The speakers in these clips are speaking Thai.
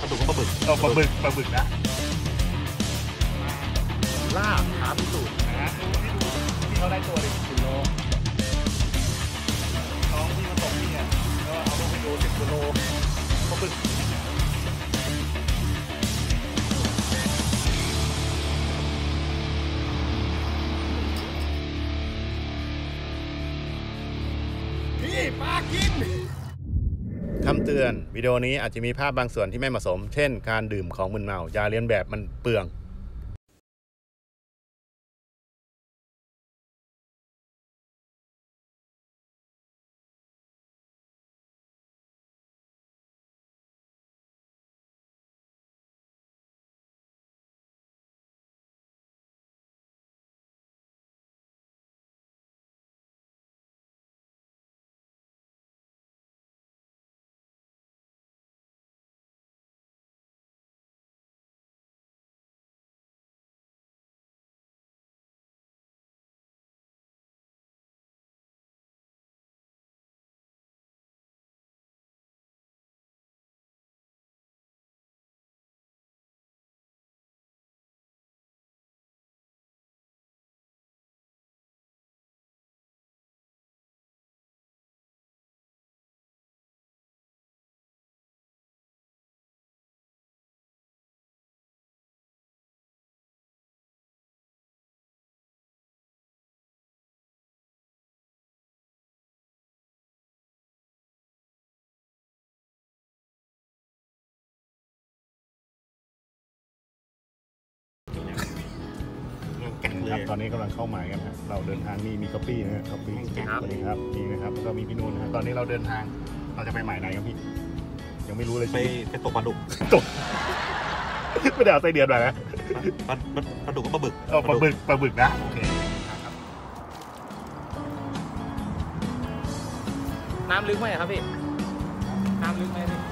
ลาดุกก็ปลาบึกปลาบึกนะลาบขาพิสูจน์นะฮะที่เขาได้ตัวเลย10 โลน้องที่มาตกนี่เนี่ยก็เอาลงไปดู10 กิโลปลาบึกพี่ปลากินคำเตือนวิดีโอนี้อาจจะมีภาพบางส่วนที่ไม่เหมาะสมเช่นการดื่มของมึนเมาอย่าเลียนแบบมันเปลืองครับตอนนี้กำลังเข้าหมายกันครับเราเดินทางมีก๊อปปี้นะก๊อปปี้สวัสดีครับนี่นะครับก็มีพี่นุ่นนะตอนนี้เราเดินทางเราจะไปหมายไหนครับพี่ยังไม่รู้เลยไปตกปลาดุกตกไม่ได้เอาไส้เดือนมานะปลาดุกก็ปลาบึกปลาบึกนะโอเคน้ำลึกไหมครับพี่น้ำลึกไหมพี่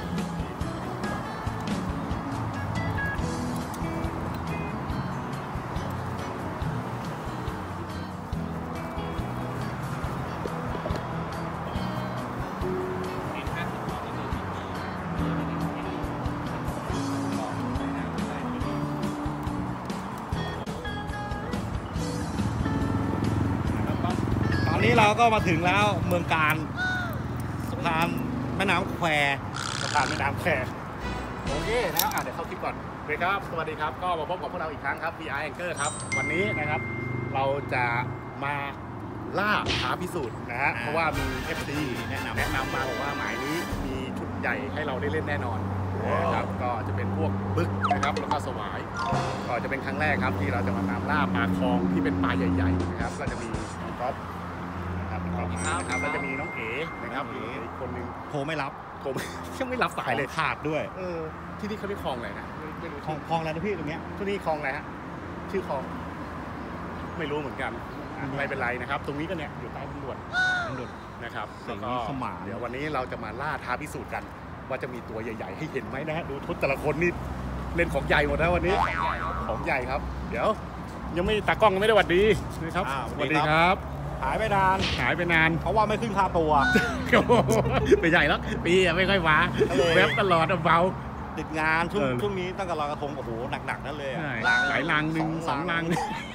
ตอนนี้เราก็มาถึงแล้วเมืองการสะพานแม่น้ำแควสะพานแม่น้ำแควโอเคแล้วเดี๋ยวเข้าคลิปก่อนโอเคครับสวัสดีครับก็มาพบกับพวกเราอีกครั้งครับ VR Anchor ครับวันนี้นะครับเราจะมาล่าท้าพิสูจน์นะฮะเพราะว่ามี FC แนะนำมาบอกว่าหมายนี้มีชุดใหญ่ให้เราได้เล่นแน่นอนนะครับก็จะเป็นพวกบึกนะครับแล้วก็สวายก็จะเป็นครั้งแรกครับที่เราจะมาตามล่าปลาคลองที่เป็นปลาใหญ่ๆนะครับก็จะมีก๊อฟนะครับแล้วจะมีน้องเอ๋นะครับอีกคนนึงโทรไม่รับยังไม่รับสายเลยขาดด้วยที่นี่เขาเรียกคลองอะไรนะไม่รู้คลองอะไรนะพี่ตรงเนี้ยที่นี่คลองอะไรฮะชื่อคลองไม่รู้เหมือนกันไม่เป็นไรนะครับตรงนี้ก็เนี่ยอยู่ใต้ทางด่วนนะครับแล้วก็เดี๋ยววันนี้เราจะมาล่าท้าพิสูจน์กันว่าจะมีตัวใหญ่ๆให้เห็นไหมนะฮะดูชุดแต่ละคนนี่เล่นของใหญ่หมดแล้ววันนี้ของใหญ่ครับเดี๋ยวยังไม่ตากล้องยังไม่ได้หวัดดีนะครับสวัสดีครับหายไปนานเพราะว่าไม่ขึ้นค่าตัวไม่ใหญ่แล้วปีไม่ค่อยว้าแวบตลอดเบาติดงานช่วงนี้ตั้งแต่ลอยกระทงโอ้โหหนักนั่นเลยหลายลังหนึ่ง2 ลัง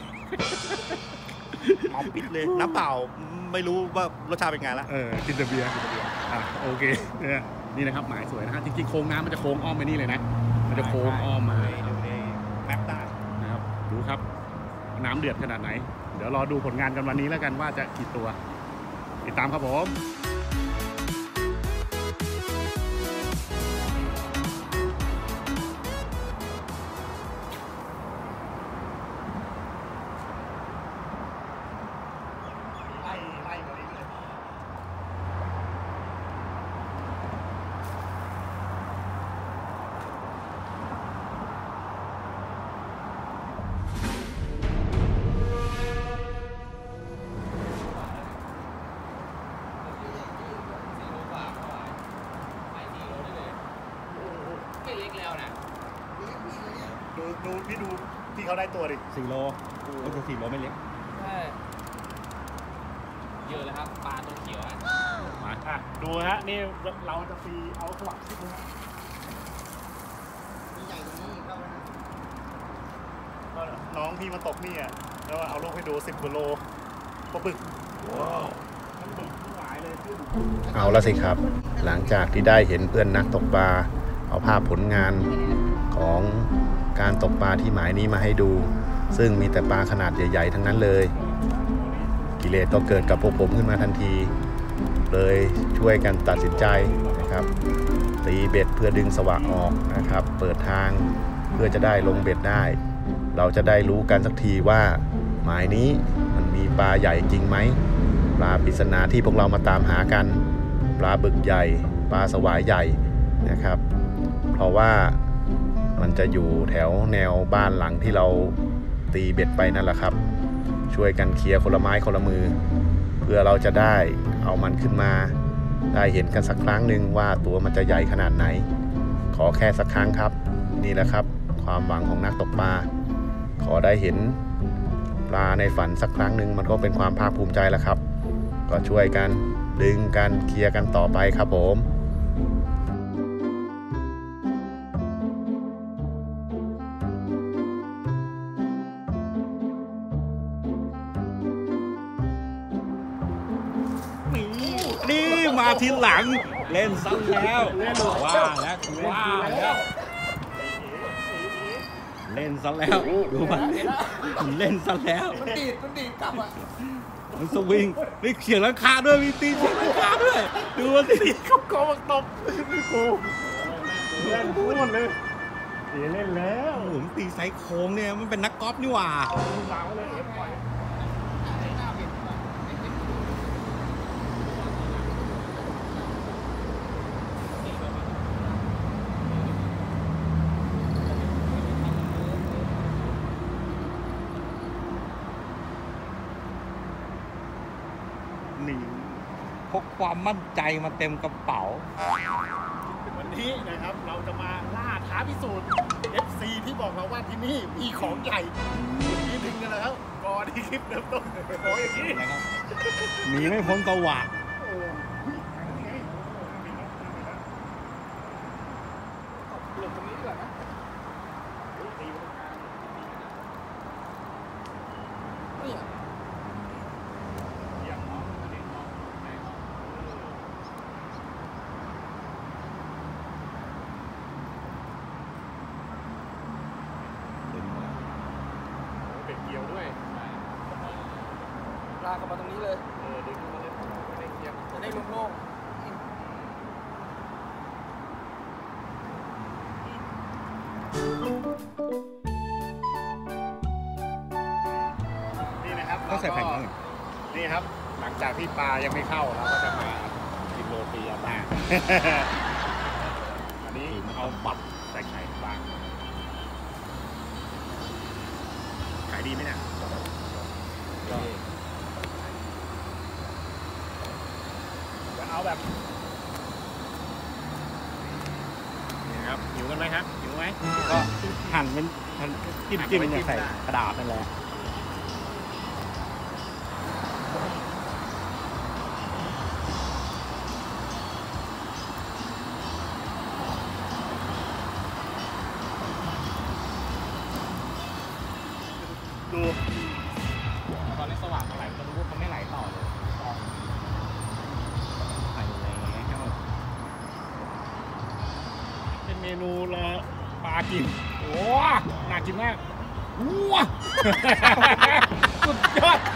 เมาปิดเลยน้ำเปล่าไม่รู้ว่ารสชาติเป็นไงละกินแต่เบียร์โอเคนี่นะครับหมายสวยนะฮะจริงๆโค้งน้ำมันจะโค้งอ้อมไปนี่เลยนะมันจะโค้งอ้อมมาดูในแมปได้นะครับดูครับน้ำเดือดขนาดไหนเดี๋ยวรอดูผลงานกันวันนี้แล้วกันว่าจะกี่ตัวติดตามครับผมดูพี่ดูที่เขาได้ตัวดิ 4 โลก็จะ4 โลไม่เล็กใช่เยอะเลยครับปลาตัวเขียวมาดูฮะนี่เราจะตีเอาสว่างชิดนะน้องพี่มาตกนี่อ่ะแล้วเอาลูกให้ดู10 กิโลปลาบึกว้าวมันบึกหลายเลยขึ้นเอาละสิครับหลังจากที่ได้เห็นเพื่อนนักตกปลาเอาภาพผลงานของการตกปลาที่หมายนี้มาให้ดูซึ่งมีแต่ปลาขนาดใหญ่ๆทั้งนั้นเลยกิเลสก็เกิดกับพวกผมขึ้นมาทันทีเลยช่วยกันตัดสินใจนะครับตีเบ็ดเพื่อดึงสวะออกนะครับเปิดทางเพื่อจะได้ลงเบ็ดได้เราจะได้รู้กันสักทีว่าหมายนี้มันมีปลาใหญ่จริงไหมปลาปริศนาที่พวกเรามาตามหากันปลาบึกใหญ่ปลาสวายใหญ่นะครับเพราะว่ามันจะอยู่แถวแนวบ้านหลังที่เราตีเบ็ดไปนั่นแหละครับช่วยกันเคลียร์คนละไม้คนละมือเพื่อเราจะได้เอามันขึ้นมาได้เห็นกันสักครั้งหนึ่งว่าตัวมันจะใหญ่ขนาดไหนขอแค่สักครั้งครับนี่แหละครับความหวังของนักตกปลาขอได้เห็นปลาในฝันสักครั้งหนึ่งมันก็เป็นความภาคภูมิใจแล้วครับก็ช่วยกันดึงกันเคลียร์กันต่อไปครับผมนี่มาทีหลังเล่นซะแล้วว่าแล้วเล่นซะแล้วดูมันเล่นซะแล้วมันดีดกลับอ่ะมันสวิงนี่เฉียงหลังคาด้วยมีตีเฉียงหลังคาด้วยดูมันตีเขาโกงตบกูเล่นพูดหมดเลยเล่นแล้วผมตีไซโค้งเนี่ยมันเป็นนักกอล์ฟนี่หว่าพกความมั่นใจมาเต็มกระเป๋าวันนี้นะครับเราจะมาล่าท้าพิสูจน์ FC ที่บอกเราว่าที่นี่มีของใหญ่ที่ดึงกันแล้วก่อนที่คลิปเริ่มต้นขออย่างนี้นะครับมีไม่พ้นตะวัดตรงนี้ก่อนนะเกี่ยวด้วยลากเข้ามาตรงนี้เลยดึงมาเลยไม่เกี่ยวจะได้โล่งนี่นะครับก็ใส่แผ่นนึงนี่ครับหลังจากที่ปลายังไม่เข้าเราก็จะมากินโรตีบ้างอันนี้เอาปัดใส่ไข่บ้างขายดีไหมเนี่ยจะเอาแบบนี่ครับหิวกันไหมครับหิวไหมก็หั่นเป็นจิ้มเนี่ยใส่กระดาษนั่นแหละดูตอนนี้สว่างเท่าไหร่ก็รู้ว่ามันไม่ไหลต่อเลยไปแล้วเป็นเมนูรอปลากินโอ้น่ากินมากว้าสุดยอด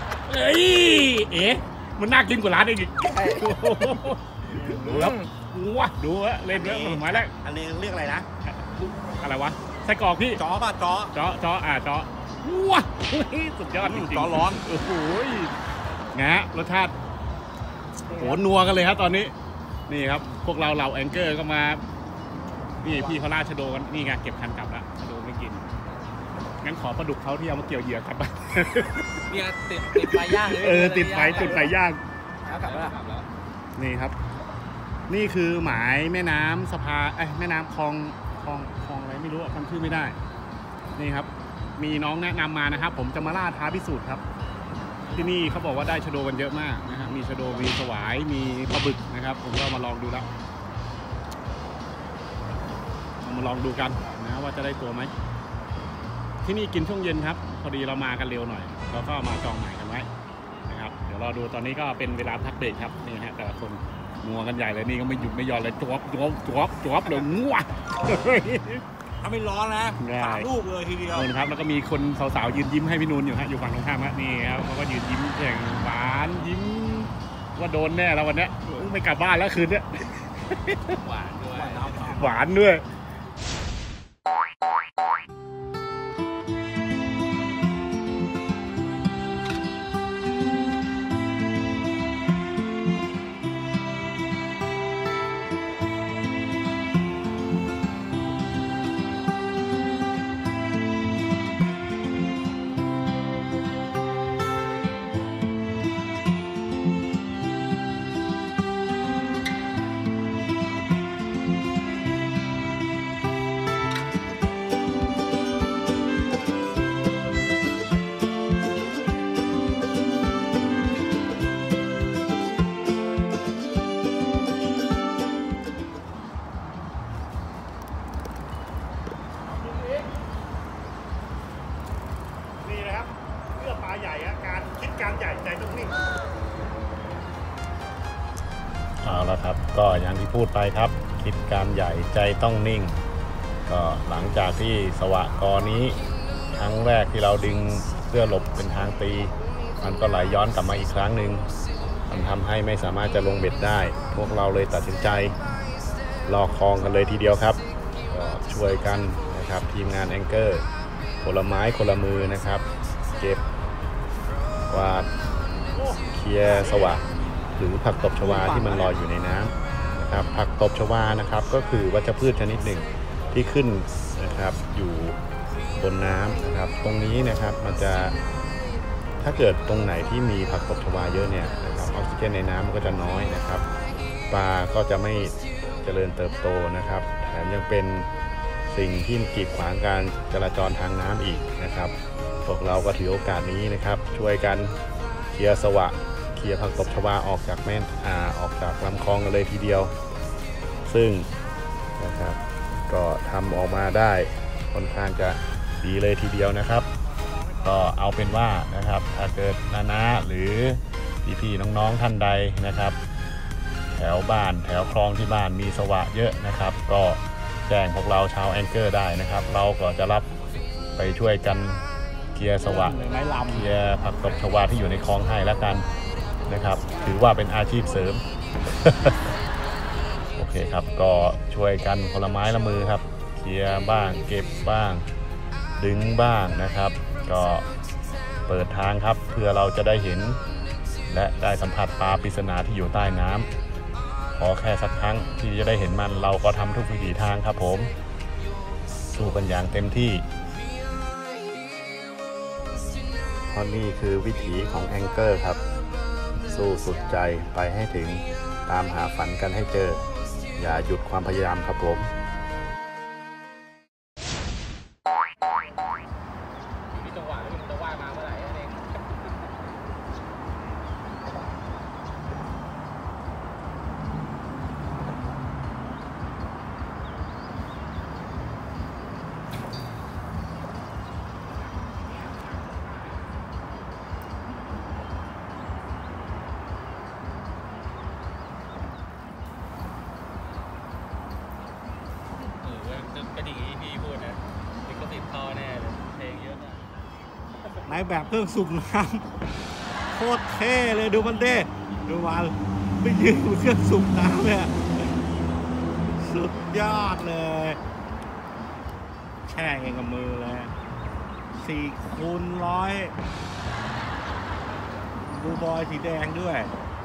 มันน่ากินกว่าร้านอีกดูครับว้าดูเล่นเรื่องหมายแรกอันนี้เรียกอะไรนะอะไรวะไส้กรอกพี่จ้อป่ะจ้อจ้อว้าสุดยอดจริงจ้อร้อนโอ้โหงะรสชาติโหนัวกันเลยครับตอนนี้นี่ครับพวกเราเหล่าแองเกอร์ก็มานี่พี่เขาล่าชะโดกันนี่ไงเก็บคันกลับแล้วชะโดไม่กินงั้นขอปลาดุกเขาที่เอามาเกี่ยวเหยื่อกลับไปเนี่ยติดไฟย่างติดไฟจุดไฟย่างแล้วกลับแล้วนี่ครับนี่คือหมายแม่น้ำสภาแม่น้ำคลองอะไรไม่รู้จำชื่อไม่ได้นี่ครับมีน้องแนะนำมานะครับผมจะมาล่าท้าพิสูจน์ครับที่นี่เขาบอกว่าได้ชะโดกันเยอะมากนะครับมีชะโดมีสวายมีปลาบึกนะครับผมก็มาลองดูแล้วมาลองดูกันนะว่าจะได้ตัวไหมที่นี่กินช่วงเย็นครับพอดีเรามากันเร็วหน่อยเราก็มาจองหมายกันไว้นะครับเดี๋ยวรอดูตอนนี้ก็เป็นเวลาพักเบรกครับนี่ฮะแต่ละคนงัวกันใหญ่เลยนี่ก็ไม่หยุดไม่หย่อนเลยจวบเลยงัวถ้าไม่ร้อนนะ3 ลูกเลยทีเดียวครับแล้วก็มีคนสาวๆยืนยิ้มให้พี่นูนอยู่ฮะอยู่ฝั่งตรงข้ามฮะนี่ครับเขาก็ยืนยิ้มแข่งหวานยิ้มว่าโดนแน่แล้ววันนี้ไม่กลับบ้านแล้วคืนนี้หวานด้วยใหญ่การคิดการใหญ่ใจต้องนิ่งเอาละครับก็อย่างที่พูดไปครับคิดการใหญ่ใจต้องนิ่งก็หลังจากที่สวะกอนี้ครั้งแรกที่เราดึงเพื่อหลบเป็นทางตีมันก็ไหลย้อนกลับมาอีกครั้งหนึ่งมันทำให้ไม่สามารถจะลงเบ็ดได้พวกเราเลยตัดสินใจลอกคลองกันเลยทีเดียวครับก็ช่วยกันนะครับทีมงานแองเกอร์คนละไม้คนละมือนะครับเก็บกวาดเคลียร์สวะหรือผักตบชวาที่มันลอยอยู่ในน้ำนะครับผักตบชวานะครับก็คือวัชพืชชนิดหนึ่งที่ขึ้นนะครับอยู่บนน้ำนะครับตรงนี้นะครับมันจะถ้าเกิดตรงไหนที่มีผักตบชวาเยอะเนี่ยนะครับออกซิเจนในน้ำมันก็จะน้อยนะครับปลาก็จะไม่เจริญเติบโตนะครับแถมยังเป็นสิ่งที่กีดขวางการจราจรทางน้ำอีกนะครับพวกเราก็ถือโอกาสนี้นะครับช่วยกันเคลียร์สวะเคลียร์ผักตบชวาออกจากแม่ออกจากลำคลองกันเลยทีเดียวซึ่งนะครับก็ทำออกมาได้ค่อนข้างจะดีเลยทีเดียวนะครับก็เอาเป็นว่านะครับถ้าเกิดน้าหรือพี่ๆน้องๆท่านใดนะครับแถวบ้านแถวคลองที่บ้านมีสวะเยอะนะครับก็แจ้งพวกเราชาวแองเกอร์ได้นะครับเราก็จะรับไปช่วยกันเคลียร์สวะเคลียร์ผักตบชวาที่อยู่ในคลองให้แล้วกันนะครับถือว่าเป็นอาชีพเสริม โอเคครับก็ช่วยกันคนละไม้ละมือครับเคลียร์บ้างเก็บบ้างดึงบ้างนะครับก็เปิดทางครับเพื่อเราจะได้เห็นและได้สัมผัสปลาปริศนาที่อยู่ใต้น้ำขอแค่สักครั้งที่จะได้เห็นมันเราก็ทำทุกวิถีทางครับผมสู้กันอย่างเต็มที่เพราะนี่คือวิถีของแองเกอร์ครับสู้สุดใจไปให้ถึงตามหาฝันกันให้เจออย่าหยุดความพยายามครับผมมีจังหวะแล้วมันจะว่ายมาเมื่อไหร่นั่นเองก็ดีที่พี่พูดนะลิขสิทธิ์เข้าแน่เลยเพลงเยอะนะในแบบเครื่องสูบน้ำโคตรเท่เลยดูมันเด้ดูมันไปยืนเครื่องสูบน้ำเนี่ยสุดยอดเลยแช่เองกับมือเลย4x100บูบอยสีแดงด้วย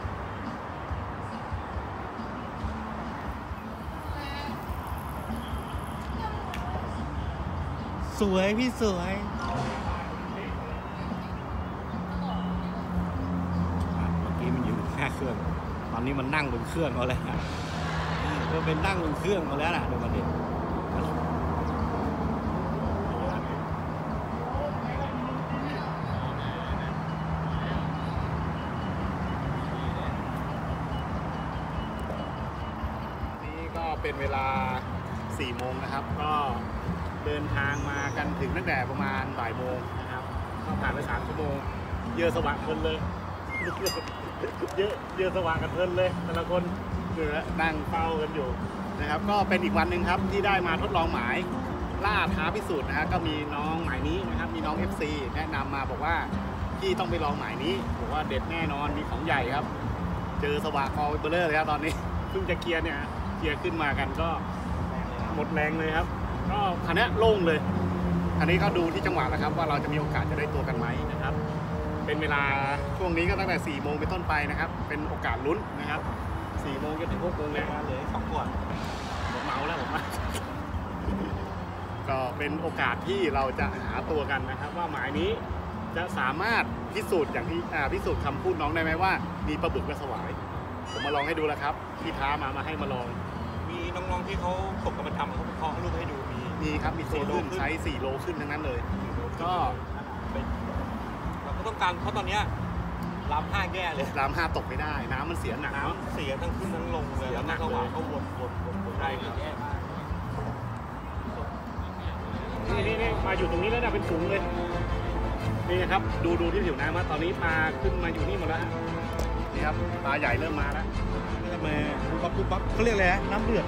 สวยพี่สวยเมื่อกี้มันอยู่แค่เครื่องตอนนี้มันนั่งบนเครื่องเขาแล้วมันเป็นนั่งบนเครื่องเขาแล้วนะดูมันดินี่ก็เป็นเวลา 4 โมงนะครับก็เดินทางมากันถึงตั้งแต่ประมาณบ่ายโมงนะครับก็ผ่านไป3 ชั่วโมงเยอะสว่างเพลินเลยเยอะสว่างกันเพลินเลยแต่ละคนนั่งเฝ้ากันอยู่นะครับก็เป็นอีกวันหนึ่งครับที่ได้มาทดลองหมายล่าท้าพิสูจน์นะฮะก็มีน้องหมายนี้นะครับมีน้อง FC แนะนำมาบอกว่าพี่ต้องไปลองหมายนี้บอกว่าเด็ดแน่นอนมีของใหญ่ครับเจอสว่างคอเบลเลอร์เลยครับตอนนี้เพิ่งจะเคลียร์เนี่ยเคลียร์ขึ้นมากันก็หมดแรงเลยครับก็คันนี้โล่งเลยอันนี้ก็ดูที่จังหวะแล้วครับว่าเราจะมีโอกาสจะได้ตัวกันไหมนะครับเป็นเวลาช่วงนี้ก็ตั้งแต่4 โมงเป็นต้นไปนะครับเป็นโอกาสลุ้นนะครับ4 โมงจนถึง6 โมงเลยเลย2 ขวดผมเมาแล้วผมว่าก็เป็นโอกาสที่เราจะหาตัวกันนะครับว่าหมายนี้จะสามารถพิสูจน์อย่างที่พิสูจน์คำพูดน้องได้ไหมว่ามีปลาบึกและสวายผมมาลองให้ดูแล้วครับที่ท้ามาให้มาลองมีน้องๆที่เขาตกกับมันทำเขาเคาะรูปให้ดูมีครับมี4 โลขึ้นไซส์4 โลขึ้นทั้งนั้นเลยก็เราก็ต้องการเพราะตอนนี้ลำ5แย่เลยลำ5ตกไม่ได้น้ำมันเสียหนักน้ำเสียทั้งขึ้นทั้งลงเลยแล้วก็ว่าเขาวนได้แย่มากนี่มาอยู่ตรงนี้แล้วนะเป็นฝูงเลยนี่นะครับดูที่ผิวน้ำว่าตอนนี้ปลาขึ้นมาอยู่นี่หมดแล้วนี่ครับปลาใหญ่เริ่มมาแล้วมาปุ๊บปั๊บเขาเรียกอะไรนะน้ำเดือด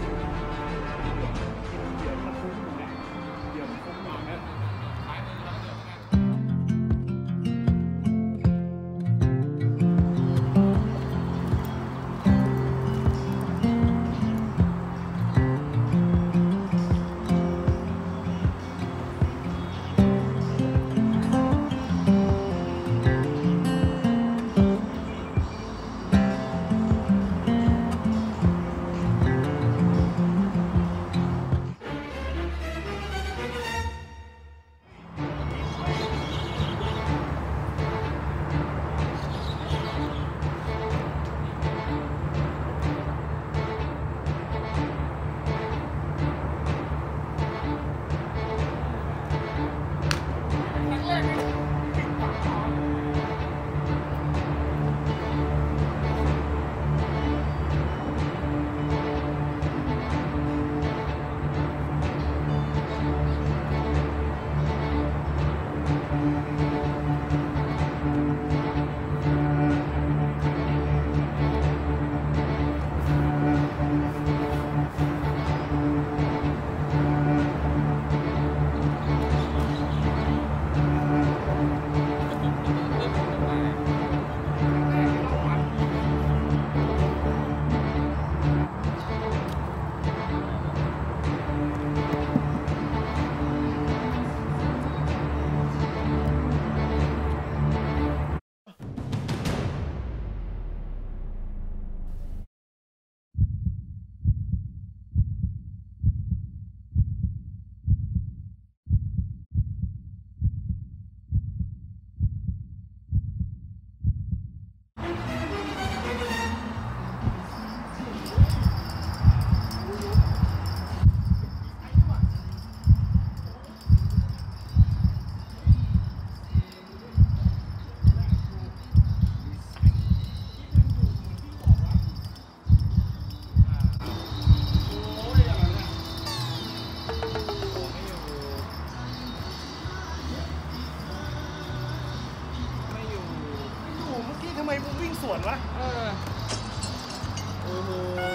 ทำไมมึงวิ่งสวนวะโอ้โห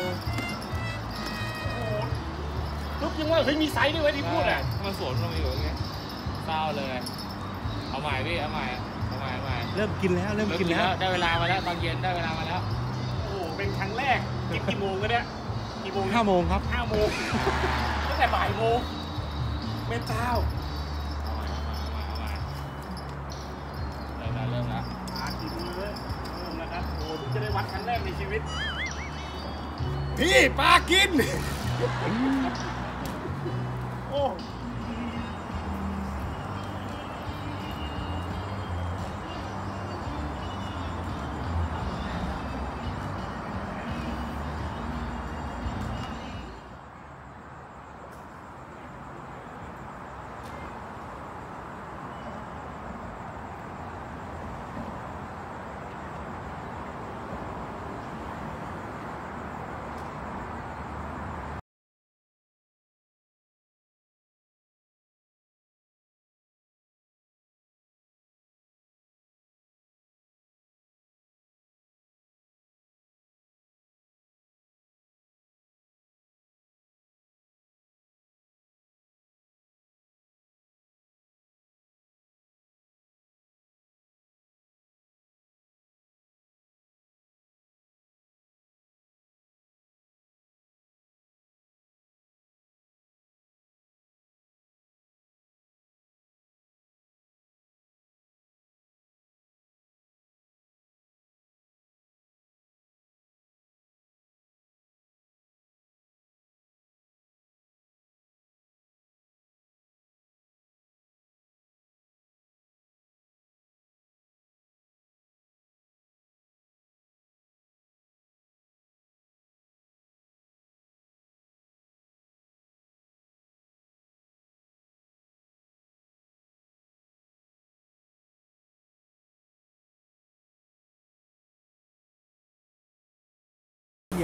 ลุกยังว่าเฮ้ยมีไซส์ด้วยที่พูดอ่ะมันสวนลงมาอยู่อย่างเงี้ยเศร้าเลยเอาใหม่พี่เอาใหม่เริ่มกินแล้วได้เวลามาแล้วตอนเย็นได้เวลามาแล้วโอ้เป็นครั้งแรกกี่โมงกันเนี่ยกี่โมง 5 โมงครับ 5 โมงตั้งแต่บ่ายโมงแม่เจ้าเอาใหม่เริ่มแล้วกินเลยเริ่มแล้วครับโอ้จะได้วัดครั้งแรกในชีวิตพี่ปลากินโอ้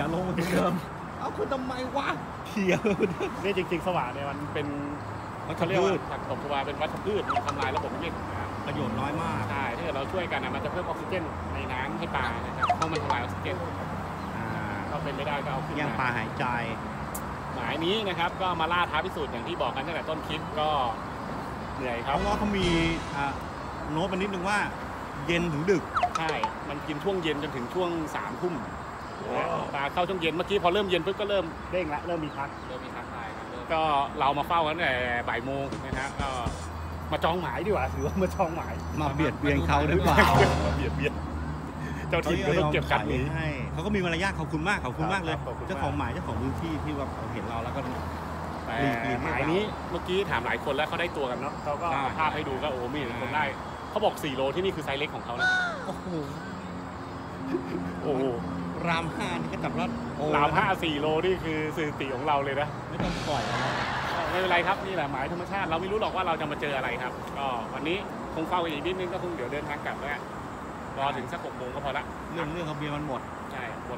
ยลงเหมือนเดิมเอาคุณทำไมวะเขี่ยนี่จริงๆสว่านเนี่ยมันเป็นเขาเรียกว่าผักตบชวาเป็นวัชพืชมันทำลายระบบนิเวศประโยชน์น้อยมากใช่ถ้าเกิดเราช่วยกันนะมันจะเพิ่มออกซิเจนในน้ำให้ปลานะครับเพราะมันทำลายออกซิเจนก็เป็นไม่ได้ก็เอาขึ้นยังปลามาหายใจหมายนี้นะครับก็มาล่าท้าพิสูจน์อย่างที่บอกกันตั้งแต่ต้นคลิปก็เหนื่อยคเพรับราะว่าเขามีโน้ตมานิดนึงว่าเย็นถึงดึกใช่มันกินช่วงเย็นจนถึงช่วง3 ทุ่มปลาเข้าช่วงเย็นเมื่อกี้พอเริ่มเย็นปุ๊บก็เริ่มเด้งละเริ่มมีพักเริ่มมีทักทายครับเริ่มก็เรามาเฝ้ากันตั้งแต่บ่ายโมงนะฮะก็มาจองหมายดีกว่าถือว่ามาจองหมายมาเบียดเบียนเขาหรือเปล่าเบียดเบียนเจ้าถิ่นก็ต้องเก็บกัดหนีให้เขาก็มีมารยาทขอบคุณมากขอบคุณมากเลยขอบคุณมากเจ้าของหมายเจ้าของพื้นที่ที่ว่าเขาเห็นเราแล้วก็แต่หมายนี้เมื่อกี้ถามหลายคนแล้วเขาได้ตัวกันเนาะเขาก็เอาภาพให้ดูก็โอ้มีคนได้เขาบอก4 โลที่นี่คือไซส์เล็กของเขานะโอ้โหโอ้โหรามห้านี่ก็จับว่าโอ้ราม4 โลนี่คือสถิติของเราเลยนะไม่ต้องปล่อยแล้วนะไม่เป็นไรครับนี่แหละหมายธรรมชาติเราไม่รู้หรอกว่าเราจะมาเจออะไรครับ ก็วันนี้คงเฝ้าอีกนิดนึงก็คงเดี๋ยวเดินทางกลับแล้วรอถึงสัก6 โมงก็พอละเรื่องเขาเบียร์มันหมดใช่หมด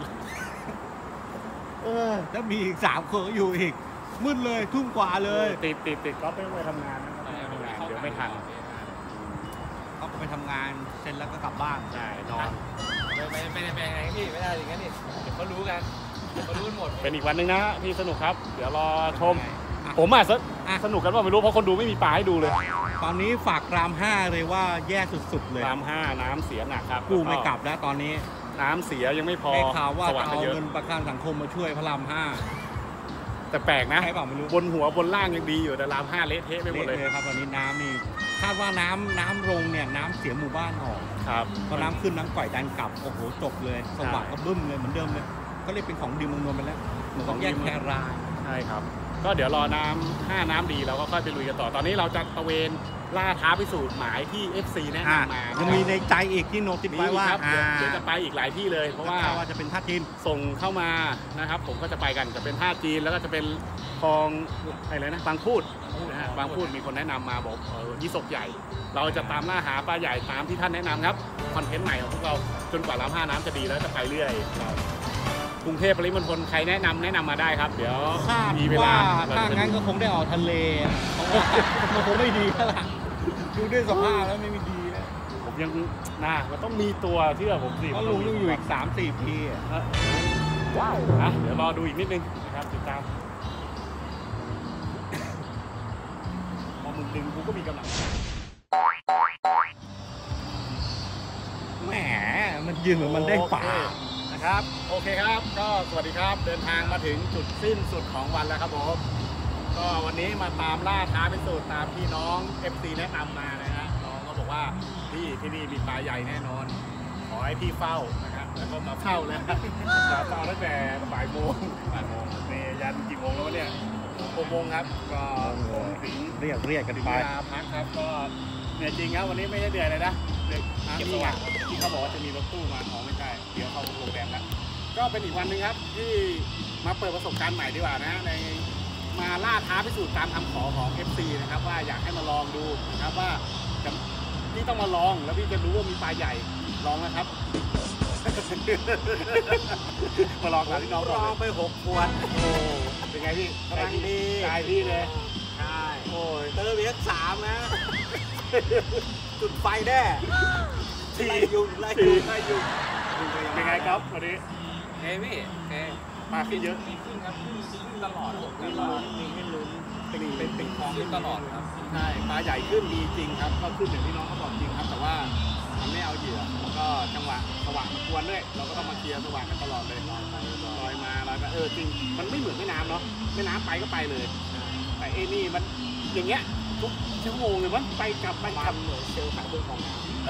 แล้วมีอีก3 คนอยู่อีกมืดเลยทุ่มกว่าเลยติดก็ไม่ไปทำงานนะครับไม่ไปทำงานเดี๋ยวไม่ทันเขาก็ไปทำงานเสร็จแล้วก็กลับบ้านใช่นอนไม่ได้แปลงไงพี่ไม่ได้อย่างนั้นนี่เดี๋ยวเขารู้กันเดี๋ยวเขารู้กันหมดเป็นอีกวันหนึ่งนะที่สนุกครับ เดี๋ยวรอชมอ่ะผมสนุกกันว่าไม่รู้เพราะคนดูไม่มีปลาให้ดูเลยตอนนี้ฝากรามห้าเลยว่าแย่สุดๆเลยราม5น้ำเสียหนักครับกูไม่กลับแล้วตอนนี้น้ำเสียยังไม่พอได้ข่าวว่าสจะว่างเอาเยอะเงินประกันสังคมมาช่วยพระรามห้าแต่แปลกนะใช่เปล่าไม่รู้บนหัวบนล่างยังดีอยู่แต่ราม5เละเทะไปหมดเลยครับตอนนี้น้ำนี่คาดว่าน้ำลงเนี่ยน้ำเสียหมู่บ้านออกครับพอน้ำขึ้นน้ำก่อยดันกลับโอ้โหจบเลยสว่างก็บึ้มเลยเหมือนเดิมเลยก็เลยเป็นของดีเมืองนนท์ไปแล้วเหมือนของแยกแครายใช่ครับ ก็เดี๋ยวรอน้ำดีเราก็ค่อยไปลุยกันต่อตอนนี้เราจะตระเวนล่าท้าพิสูจน์หมายที่ FC แนะนำมายังมีในใจอีกที่โน้ตติดไว้ว่าครับเดี๋ยวจะไปอีกหลายที่เลย เพราะว่าว่าจะเป็นท่าจีนส่งเข้ามานะครับ ผมก็จะไปกันจะเป็นท่าจีนแล้วก็จะเป็นคลองอะไรนะบางพูดนะฮะบางพูดมีคนแนะนำมาบอกยี่สกใหญ่ เราจะตามล่าหาปลาใหญ่ตามที่ท่านแนะนำครับคอนเทนต์ใหม่ของพวกเราจนกว่าลำห้าน้ำจะดีแล้วจะไปเรื่อยกรุงเทพปริมณฑลใครแนะนำมาได้ครับ เดี๋ยวคาดมีเวลาว่าถ้างั้นก็คงได้ออกทะเลเพราะว่ามันคงไม่ดีแล้วล่ะดูด้วยสภาพแล้วไม่ดีแล้วผมยังมันต้องมีตัวเชื่อผมสิเพราะลุงยังอยู่อีก 3-4 ปีอะว้าวเดี๋ยวรอดูอีกนิดนึงนะครับติดตามพอมึงดึงกูก็มีกำลังแหมมันยืนเหมือนมันได้ป่านะครับโอเคครับก็สวัสดีครับเดินทางมาถึงจุดสิ้นสุดของวันแล้วครับผมก็วันนี้มาตามล่าท้าพิสูจน์ตามพี่น้อง FC แนะนำมานะฮะน้องก็บอกว่าพี่ที่นี่มีปลาใหญ่แน่นอน ขอให้พี่เฝ้านะครับแล้วก็มาเฝ้าแล้วมาเฝ้าตั้งแต่บ่ายโมงนี่ยันกี่โมงแล้วเนี่ย6 โมงครับก็ถึงเรียกกันถึงไปเวลาพักครับก็เหนื่อยจริงครับวันนี้ไม่ได้เหนื่อยเลยนะเก็บสว่างที่เขาบอกว่าจะมีรถตู้มาของไม่ใช่เดี๋ยวเข้าโรงแรมแล้วก็เป็นอีกวันหนึ่งครับที่มาเปิดประสบการณ์ใหม่ดีกว่านะในมาล่าท้าพิสูจน์ตามคำขอของ FC นะครับว่าอยากให้มาลองดูนะครับว่าพี่ต้องมาลองแล้วพี่จะรู้ว่ามีปลาใหญ่ลองนะครับ มาลองกับที่น้องลองไป6 ขวดโอ้เป็นไงพี่กำลังดีใจพี่เลยใช่โอ้ยเติมอีก3 นะ จุดไฟแน่ทีไล่ยุงเป็นไงครับวันนี้เฮ้ยพี่เฮ้ยมาขึ้นเยอะมีขึ้นครับขึ้นตลอดผมมีตลอดลุ้นเป็นคลองขึ้นตลอดครับใช่ปลาใหญ่ขึ้นมีจริงครับก็ขึ้นอย่างที่น้องเขาบอกจริงครับแต่ว่ามันไม่เอาเหยื่อแล้วก็จังหวะสว่างมันกวนด้วยเราก็ต้องมาเคลียร์สว่างกันตลอดเลยลอยมาแล้วก็จริงมันไม่เหมือนแม่น้ำเนาะแม่น้ำไปก็ไปเลย แต่เอนี่มันอย่างเงี้ยทุกชั่วโมงเลยมันไปกลับไปกลับเหมือนเซลล์ขายบนของน้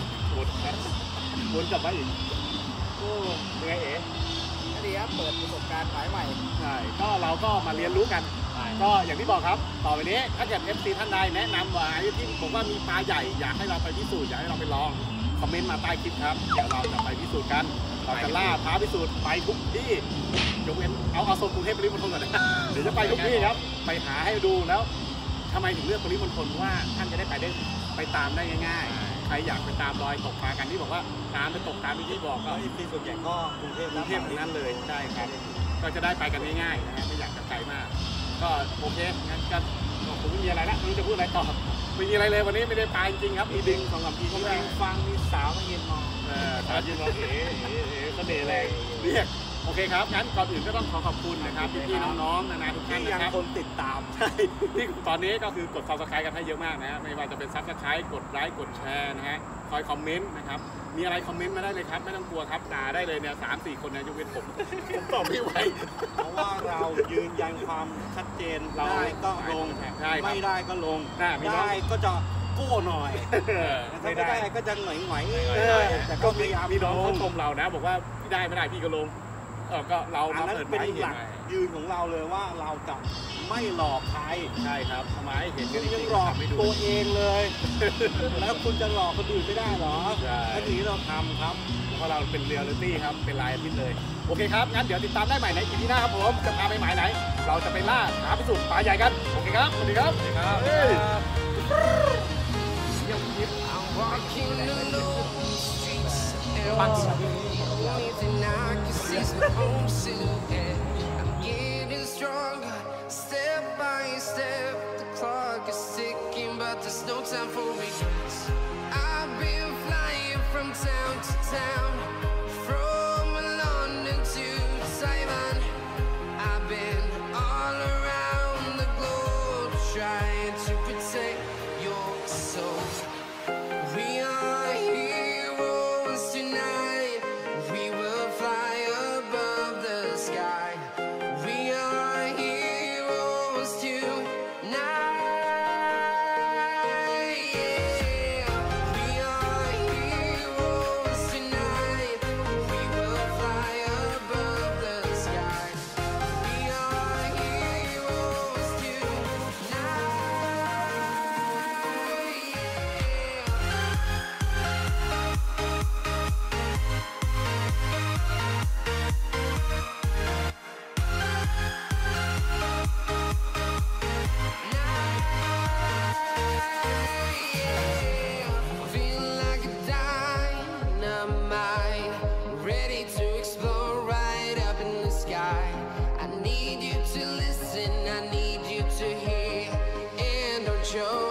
วนกลับมาอีกโอ้เป็นไงเอ๋ำดีครับเปิดประสบการณ์สายใหม่ใช่ก็เราก็มาเรียนรู้กัน ก็อย่างที่บอกครับ ต่อไปนี้ถ้าเกิด FC ท่านใดแนะนำว่าที่ผมว่ามีปลาใหญ่อยากให้เราไปพิสูจน์อยากให้เราไปลองคอมเมนต์มาใต้คลิปครับเดี๋ยวเราจะไปพิสูจน์กันเราจะล่าท้าพิสูจน์ไปทุกที่ยกเว้นเอาโซนกรุงเทพปริมณฑลก่อนนะเดี๋ยวจะไปทุกที่ครับไปหาให้ดูแล้วทำไมถึงเลือกปริมณฑลว่าท่านจะได้ไปตามได้ง่ายๆใครอยากไปตามรอยตกปลากันที่บอกว่าตามไปตกตามที่บอกก็ที่ส่วนใหญ่ก็กรุงเทพกรุงเทพทั้งนั้นเลยใช่ครับก็จะได้ไปกันง่ายๆนะฮะไม่อยากจะไกลมากก็โอเคงั้นก็ผมไม่มีอะไรละไม่รู้จะพูดอะไรต่อไม่มีอะไรเลยวันนี้ไม่ได้ไปจริงๆครับมีดึง2-3 ทีที่ฟังมีสาวมายืนมองสาวยืนมองเอ๋เสน่ห์แรงเรียกโอเคครับงั้นก่อนอื่นก็ต้องขอบคุณนะครับพี่ๆน้องๆนานาทุกท่านนะครับคนติดตามใช่ที่ตอนนี้ก็คือกด Subscribe กันให้เยอะมากนะไม่ว่าจะเป็น Subscribe กดไลค์กดแชร์นะฮะคอยคอมเมนต์นะครับมีอะไรคอมเมนต์มาได้เลยครับไม่ต้องกลัวครับด่าได้เลยเนี่ย3-4 คนนะยกเว้นผมตอบไม่ไหวเพราะว่าเรายืนยันความชัดเจนได้ก็ลงไม่ได้ก็ลงได้ก็จะกู้หน่อยไม่ได้ก็จะหน่อยแต่ก็พยายามมีน้องเขาชมเรานะบอกว่าพี่ได้ไม่ได้พี่ก็ลงก็เรามาเปิดเป็นหลักยืนของเราเลยว่าเราจะไม่หลอกใครใช่ครับทำไมเห็นกันยังหลอกตัวเองเลยแล้วคุณจะหลอกคนอื่นไม่ได้หรออันนี้เราทำครับเพราะเราเป็นเรียลลิตี้ครับเป็นรายอาทิตย์เลยโอเคครับงั้นเดี๋ยวติดตามได้ใหม่ใน EP หน้าครับผมจะพาไปหมายไหนเราจะไปล่าหาพิสูจน์ปลาใหญ่กันโอเคครับสวัสดีครับปังกิน Step by step, the clock is ticking, but there's no time for regrets. I've been flying from town to town, from London to Taiwan. I've been all around the globe trying to protect your soul. We are heroes tonight. We will fly above the sky. We are heroes tonight. Yeah. We are heroes tonight. We will fly above the sky. We are heroes tonight. Feel like a dynamite, ready to explode right up in the sky. I need you to listen, I need you to hear, and don't show